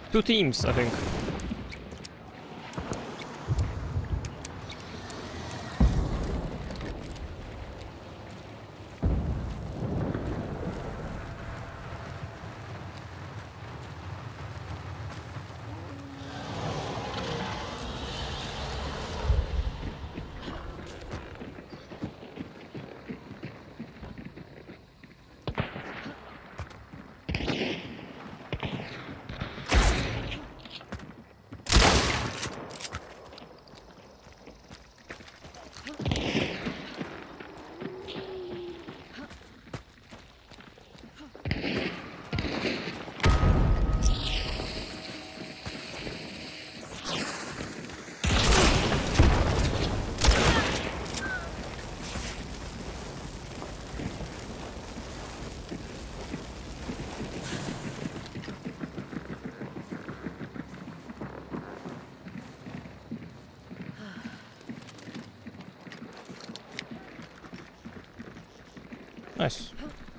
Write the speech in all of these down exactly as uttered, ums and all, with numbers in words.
Two teams, I think. Nice.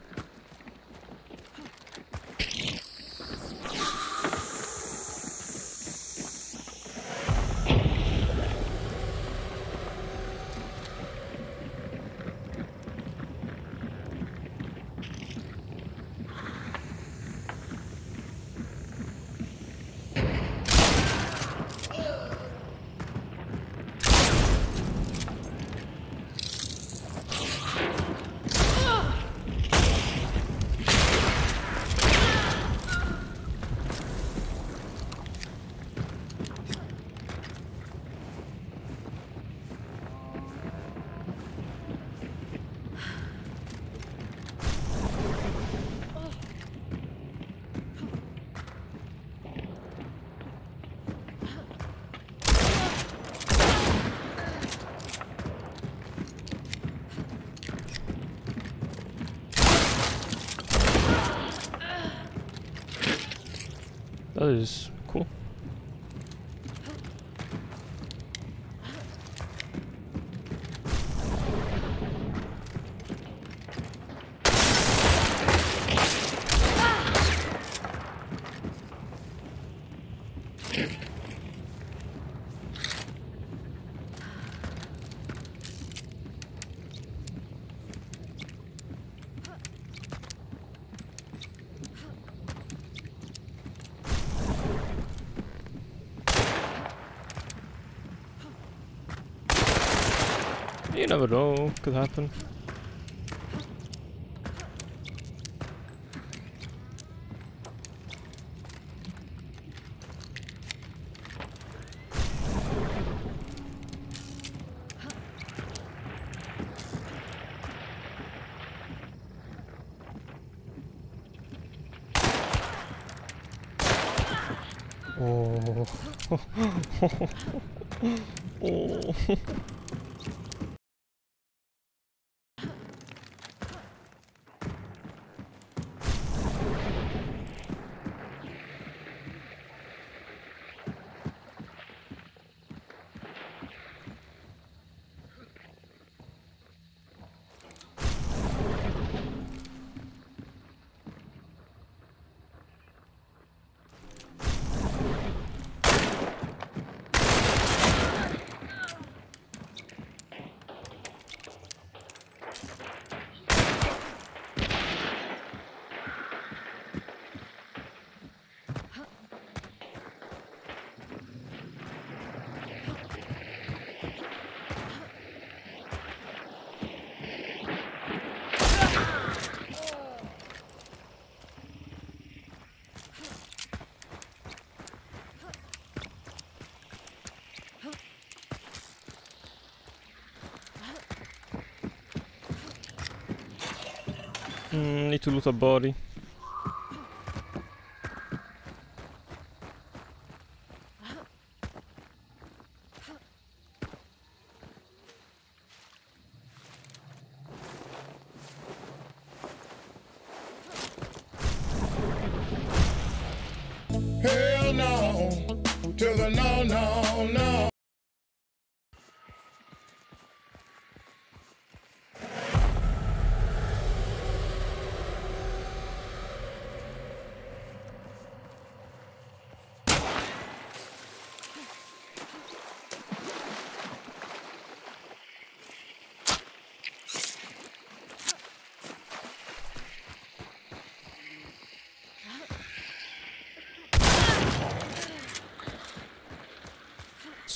That is cool. You never know, could happen. Oh. Oh. Mm, need to loot a body. Hell no, to the no, no, no.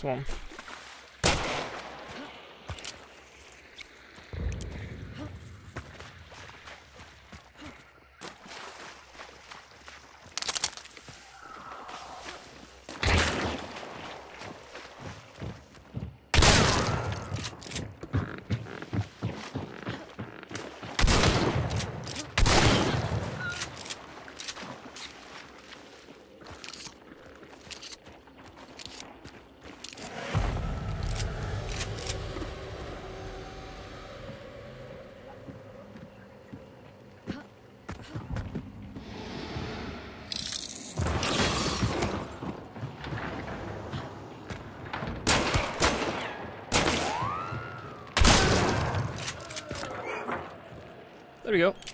one. There we go.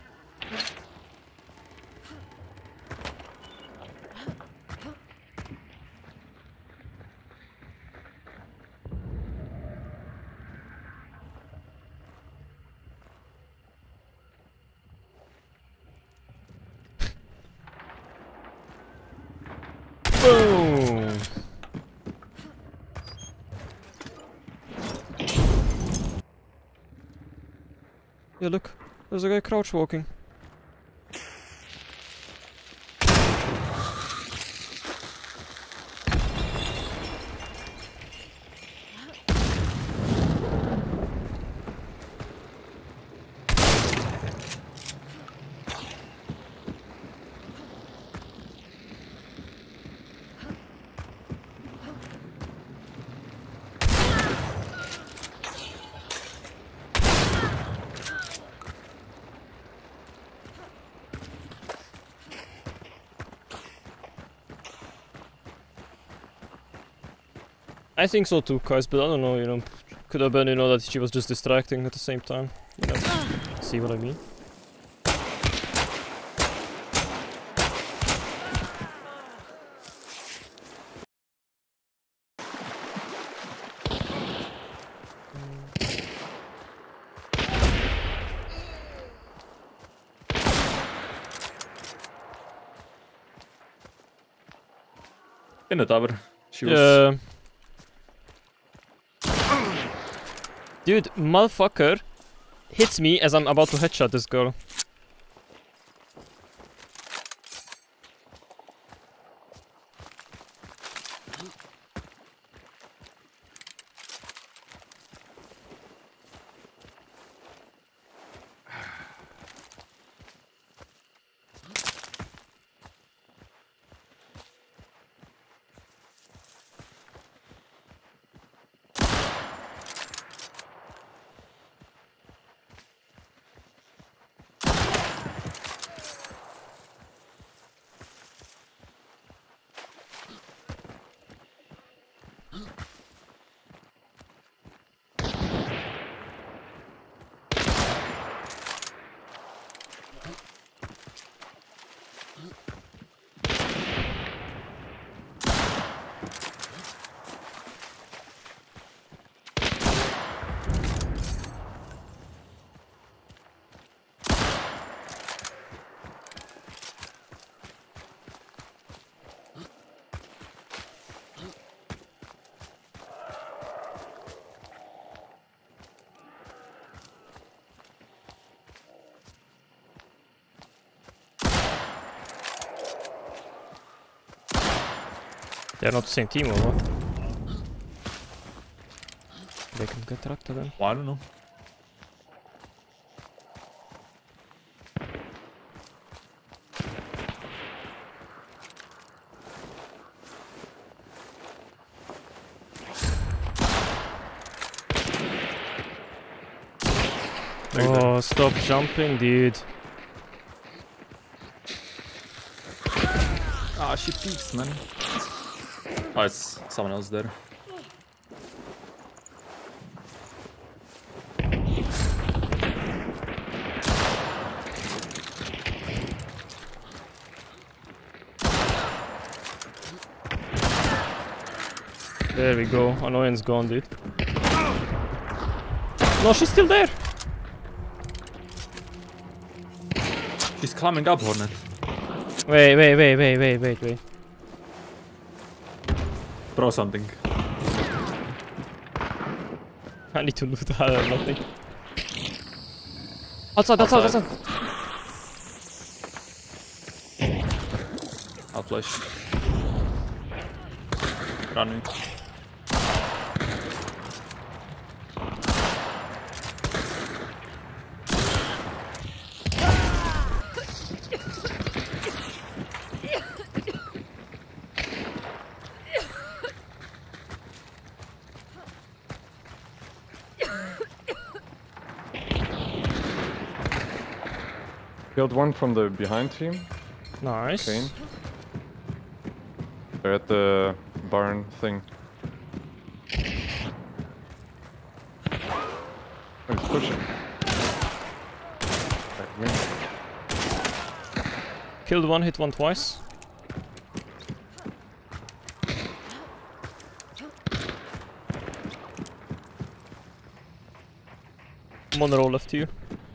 Boom! Yeah, look. There's a guy crouch walking. I think so too, guys, but I don't know, you know. Could have been, you know, that she was just distracting at the same time. You know, see what I mean? In the tower. She was... Yeah. Dude, motherfucker hits me as I'm about to headshot this girl. They're not the same team or what? They can get tracked to them. Well, I don't know. Oh, stop jumping, dude. Ah, she peeks, man. Oh, it's someone else there. There we go. Annoyance gone, dude. No, she's still there. She's climbing up, Hornet. Wait, wait, wait, wait, wait, wait, wait. Throw something. I need to loot that. I have nothing. Outside, outside, outside. I'll flash. Running. Killed one from the behind team. Nice. Kane. They're at the barn thing. Oh, he's pushing. Back here. Killed one, hit one twice. One roll left to you.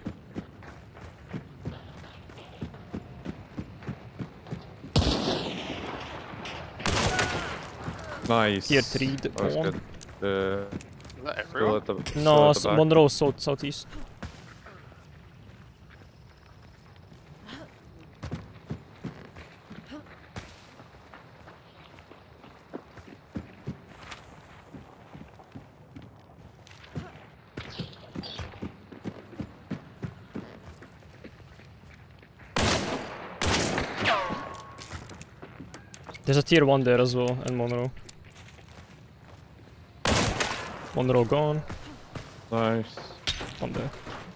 Nice. Tier three, the That was one. good. The Is that still everyone? at the, still No, at the s- back. one row south, southeast. There's a tier one there as well, and Monroe. Monroe gone. Nice. One there.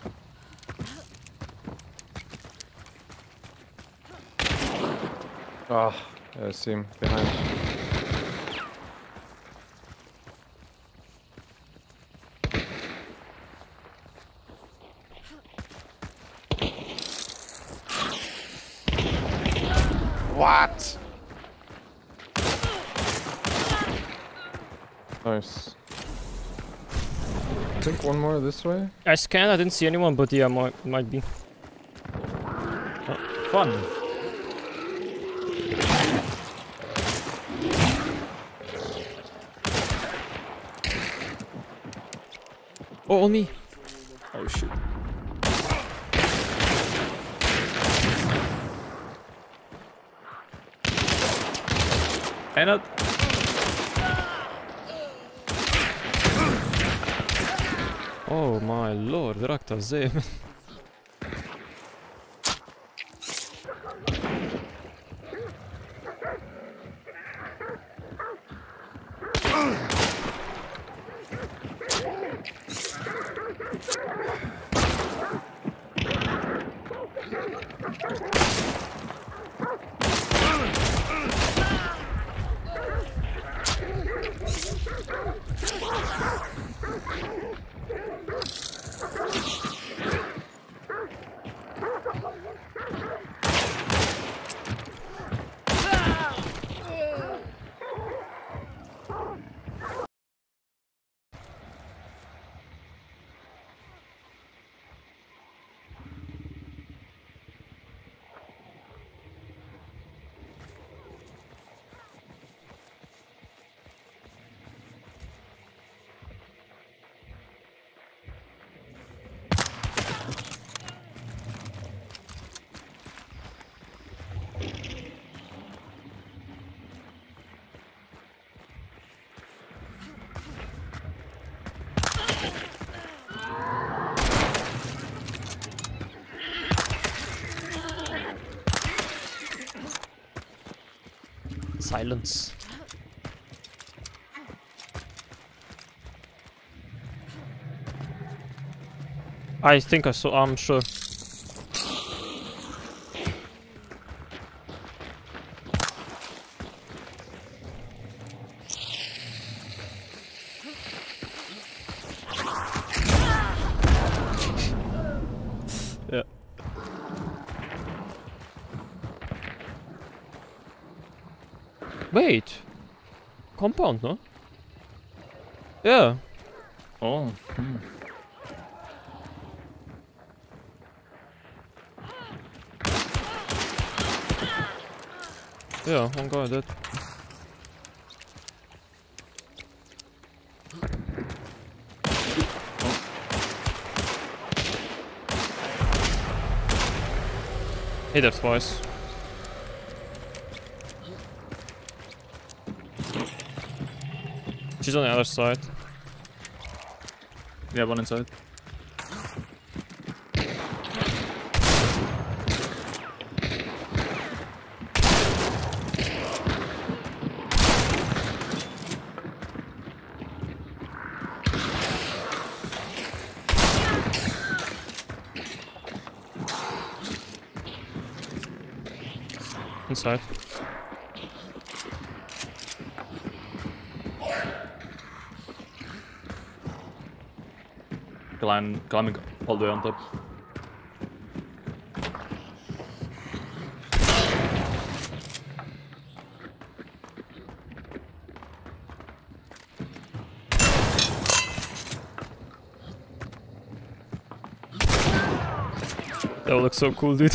Ah, I see him behind. What? Nice. I think one more this way. I scanned, I didn't see anyone, but yeah, might, might be. Fun. Oh, on me! Oh shit. And up. Oh my lord, rakta zem. Silence. I think I saw, I'm sure. Yeah. Wait. Compound, no? Yeah. Oh. Hmm. Yeah, one guy dead. Hit her twice. She's on the other side. Yeah, one inside. Inside. Climb, climbing all the way on top. That would look so cool, dude.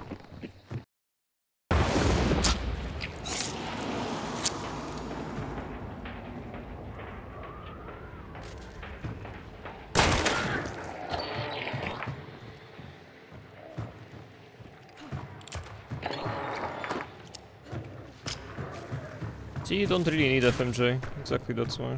See, you don't really need F M J. Exactly, that's why.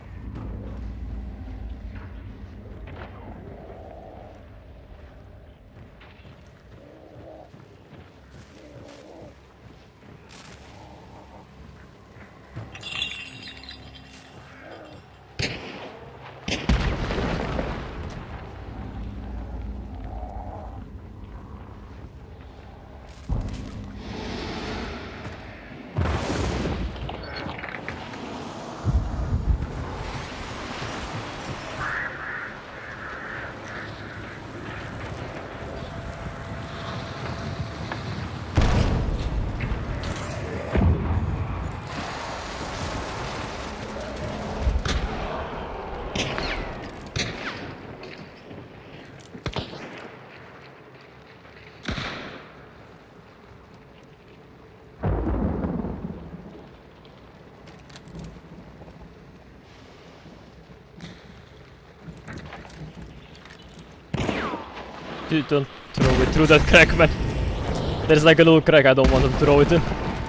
Dude, don't throw it through that crack, man. There's like a little crack, I don't want to throw it in.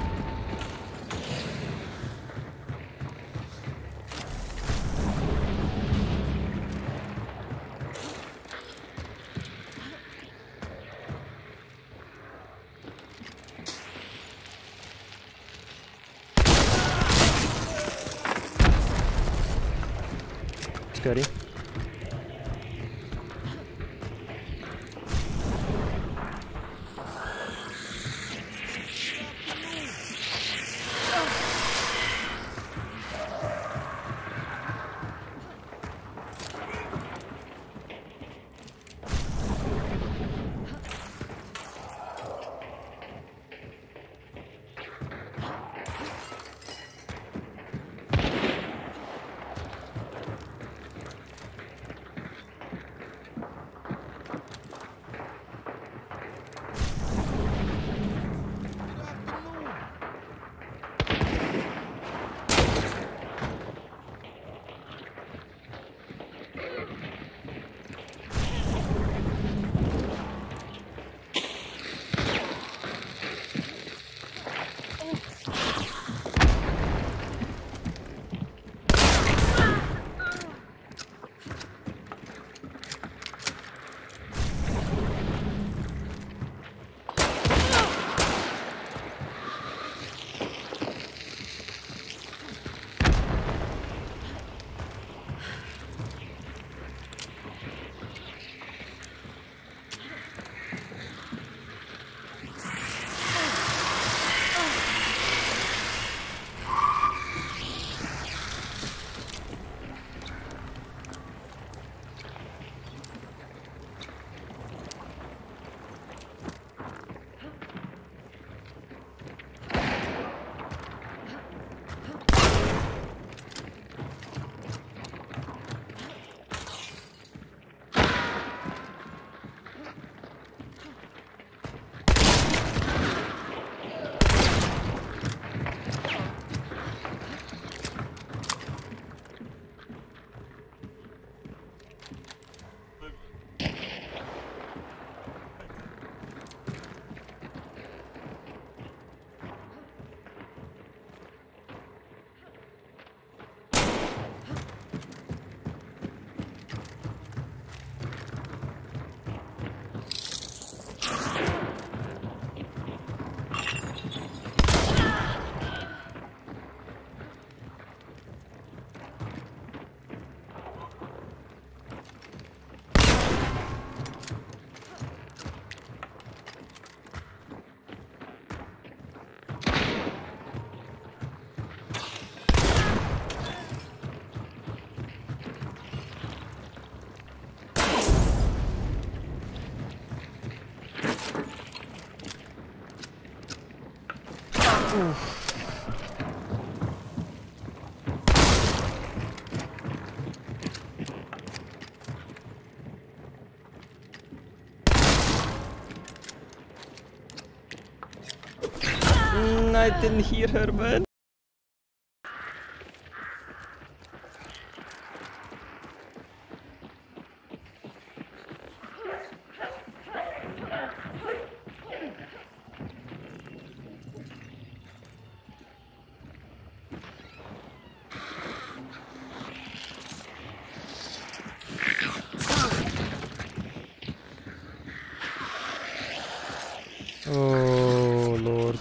Scary. Mm, I didn't hear her, man. Oh, Lord.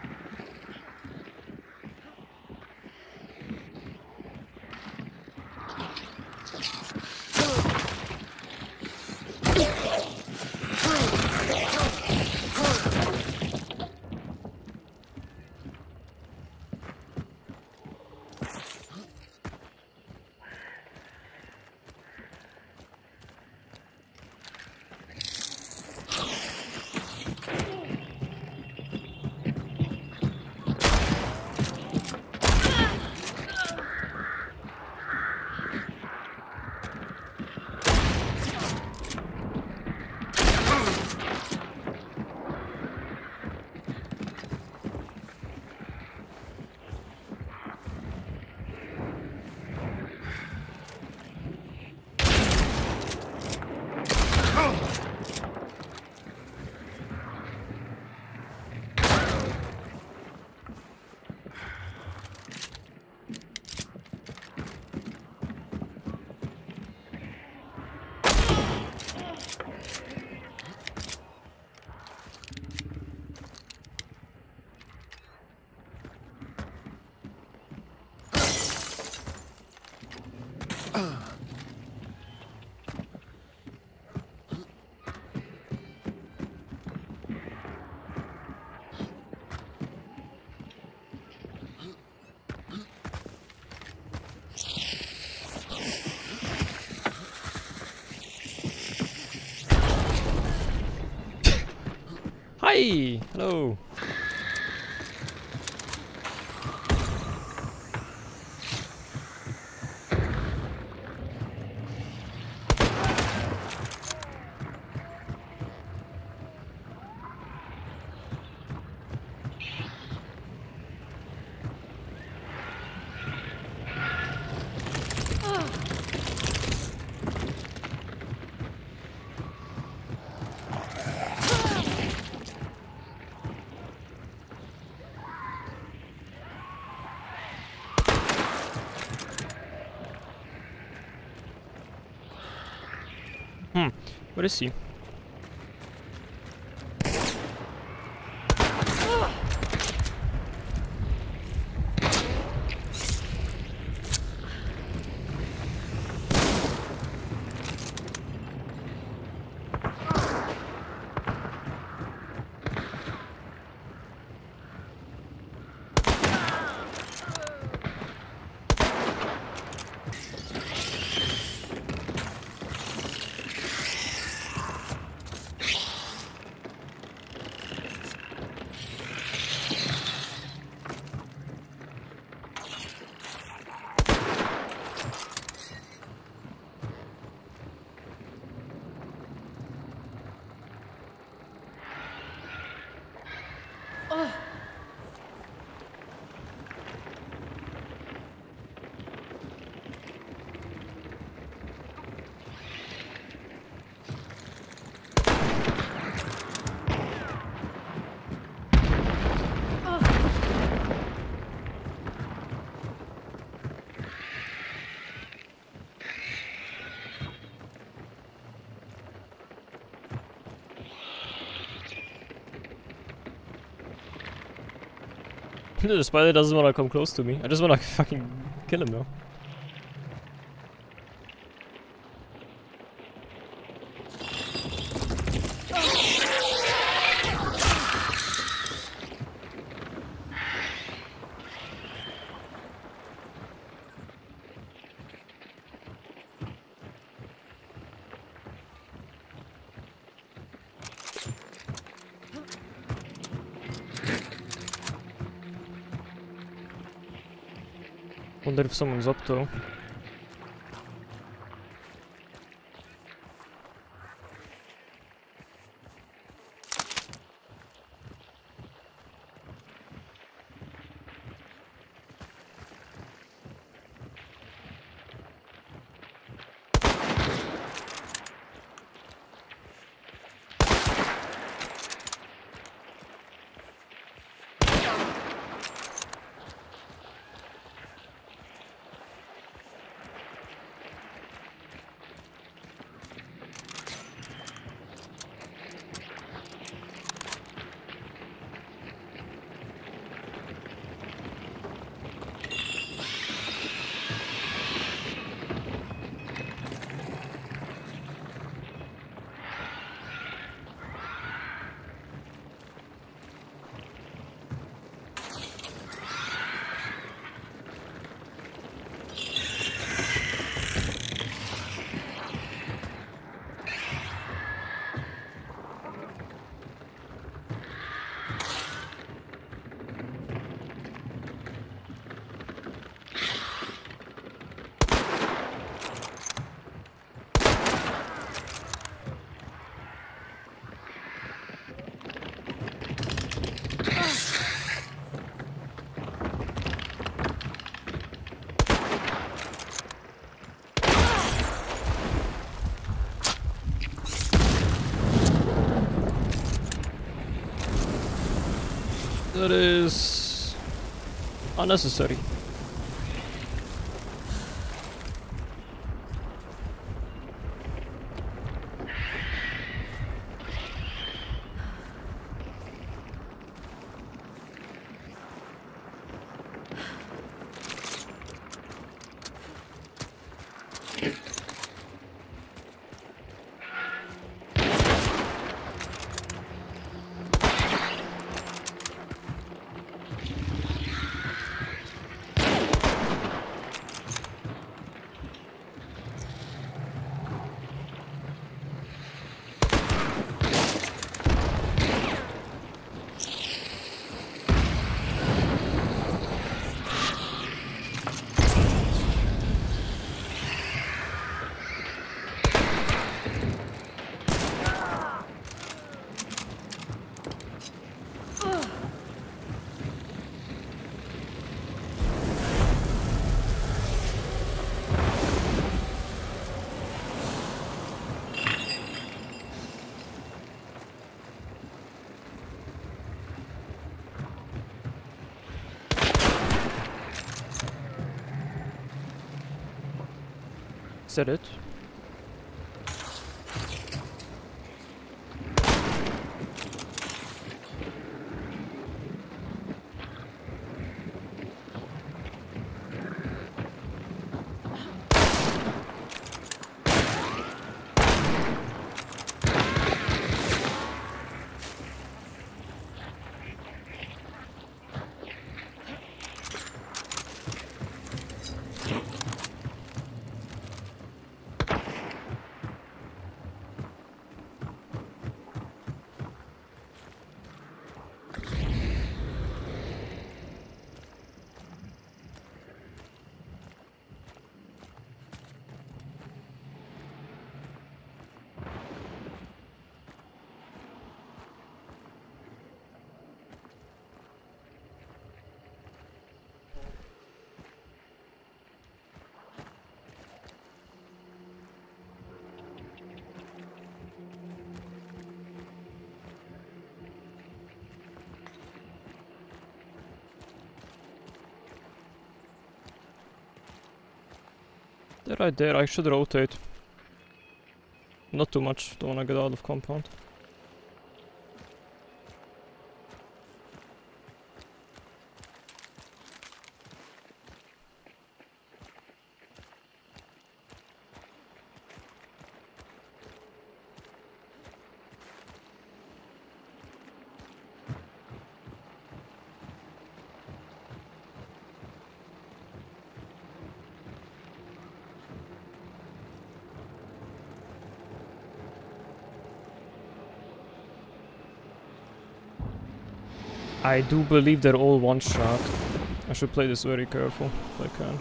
Hi! Hello! Hmm, where is he? The spider doesn't want to come close to me. I just want to fucking kill him now. Wonder if someone's up though. That is unnecessary. Is that it? They're right there, I should rotate. Not too much, don't wanna get out of compound. I do believe they're all one shot. I should play this very careful if I can.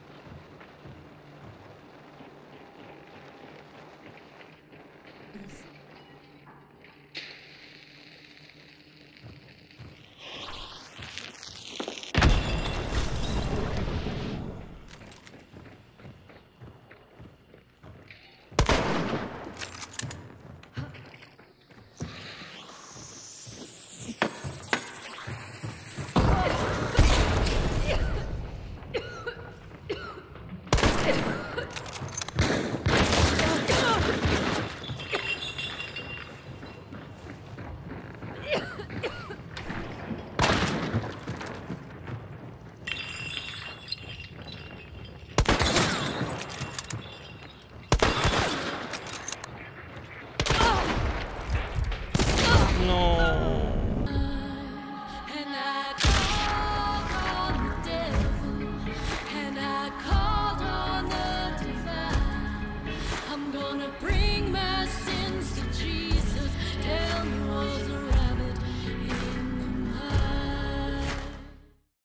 Yes.